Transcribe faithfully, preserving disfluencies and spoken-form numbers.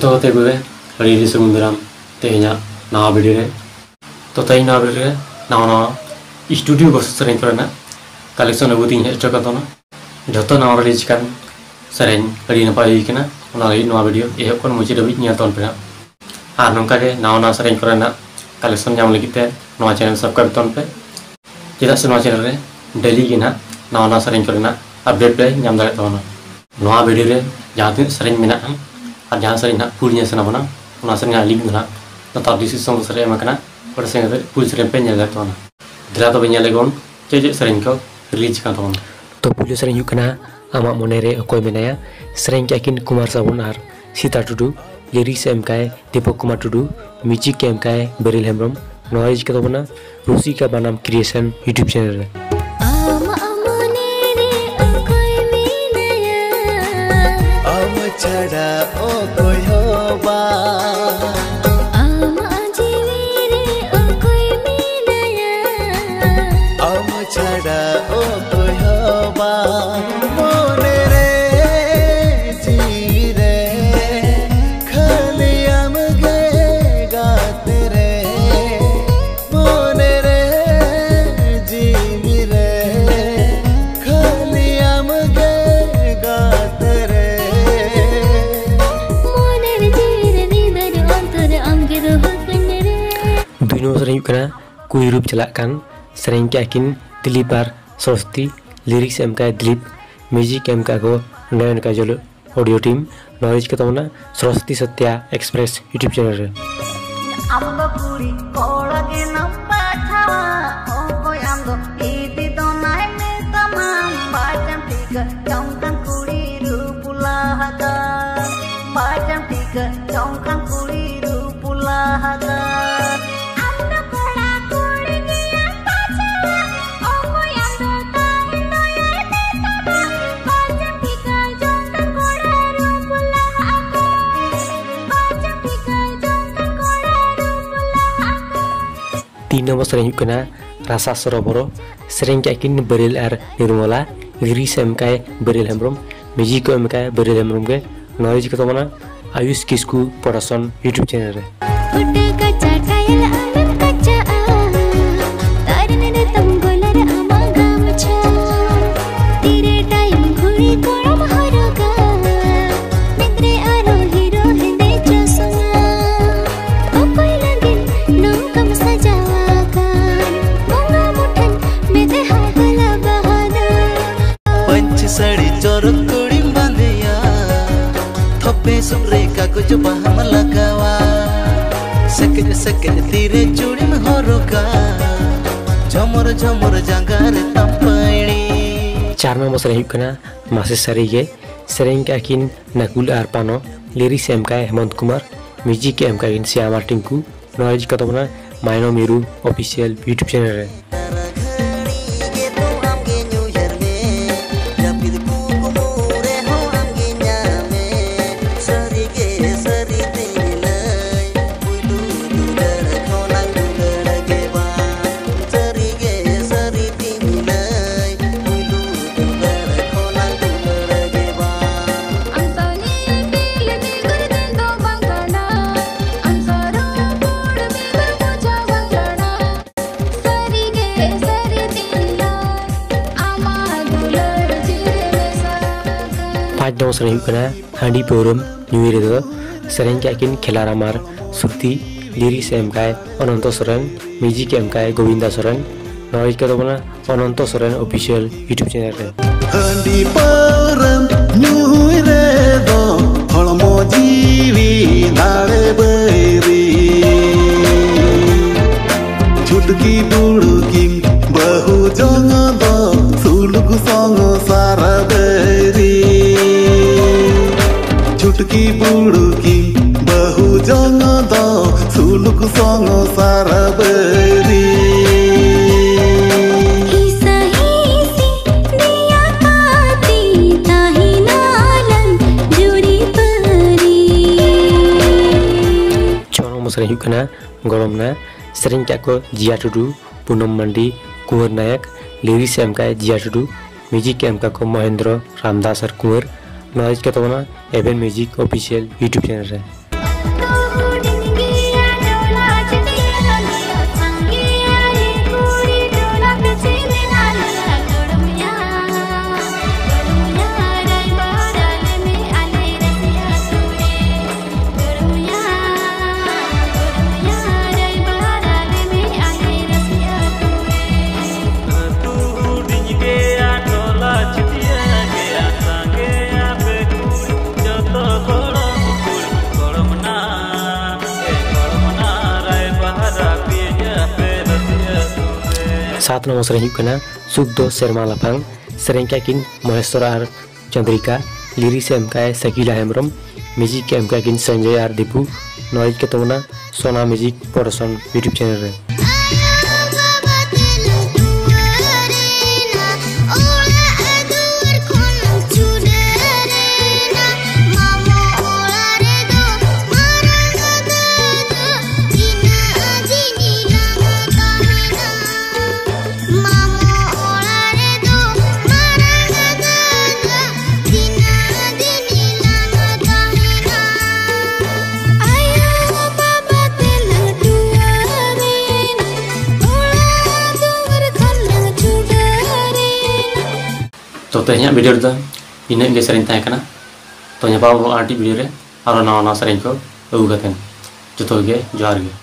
जतो होते gue hari ini semunduram tehnya nawa video re to tai nawa video re nawa nawa studio bos sering karena collection abu tin extra kato na जतो nawa release kan sering hari ini pai kena nawa nawa video eh kon muci dawi nya ton pena ar nongka ge nawa nawa sering karena collection nyam lagi te nawa channel subscribe ton pe tidak semua channel re daily kena nawa nawa sering karena update pe nyam dare ton nawa video re jahat sering minat আর যারা sorry না পুল নিয়ে আসেনা বনা ওনা sorry না link না তার decision sorry আমাকনা পরে সঙ্গে পুল সরি পেন নিয়ে লাগতো না দিলা তো বেnya legon যে যে সরি ko release kan ton to pull sering yuk kana ama monere okoi menaya sering yakin Kumar Sabun ar Sita Tudu lyrics mkai Deepak Kumar Tudu music mkai Beril Hemrom noise ka bana Rusi ka banam creation YouTube channel re छड़ा ओ कोई होबा आमा जीवी रे ओ कोई मिलया आम छड़ा ओ कोई होबा मोने रे जी रे खाली आम गे गात रे मोने रे जी रे खाली आम गे गात रे दुनो sering kena kui rup celakkan sering yakin Dilipar Saraswati lyrics mk Dilip music mk ko nayan ka jolo audio team knowledge ka tamna Saraswati Satya Express YouTube channel re amgo puri kola ge nampa thawa o koi amgo iti donai me tamam bajam tika jongkan kuri rupula haga bajam tika jongkan kuri rupula haga तीन number sering kena Rasa Soroboro sering yakin Beril ar Nirmala lyrics mkai Beril Hemrom music mkai Beril Hemrom ke knowledge ka tamna Ayush Kisku Production YouTube channel re सड़ी चोरक कुड़ी बांधिया थप्पे सुरे का कुछ बहाम लगावा सकज सकज तीरे चूड़ी में होरोका झमर झमर जंगार तंपाइनी चार number sering kena masih sari ge sering yakin Nakul Arpano lyrics mk Hemant Kumar music mk Siama Tinku knowledge ka tamna Maino Miru official YouTube channel re पाँच number sering kena Handi Purum New Year itu sering yakin Khelaramar Sukti lyrics mk Ananto Soren music mk Govinda Soren knowledge ka tamna Ananto Soren official YouTube channel re Handi Purum New Year do holmo jiwi dare beri chutki budki bahu jong do suluk song sara beri चुटकी बुड़की बहु जंग दो सुलुक संग सारबरी sering kena golomna sering ko Jia Tudu Punam Mandi Kuwar Nayak lyrics mk Jia Tudu music mk ko Mahendra Ramdas Kumar knowledge ka tamna Even Music official YouTube channel re सात number सेरें हुकना सुख दो सेरमा लाफांग सेरें काकिन महेश्वर आर चंद्रिका लिरिक्स एम काय सकीला हेमरम म्यूजिक एम काकिन संजय आर दीपू नॉइज के तमना सोना म्यूजिक प्रोडक्शन यूट्यूब चैनल रे तो तेहना वीडियो रे इन गे सेरें तय कना तो ᱧᱟᱯᱟᱢ ᱟᱨᱴᱤ वीडियो रे आरो नावा नावा सेरें को अगु कतेन जतो गे जोहार गे।